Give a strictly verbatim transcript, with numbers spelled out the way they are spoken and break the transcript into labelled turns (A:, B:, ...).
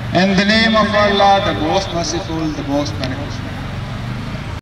A: In the name of Allah, the most merciful, the most beneficent.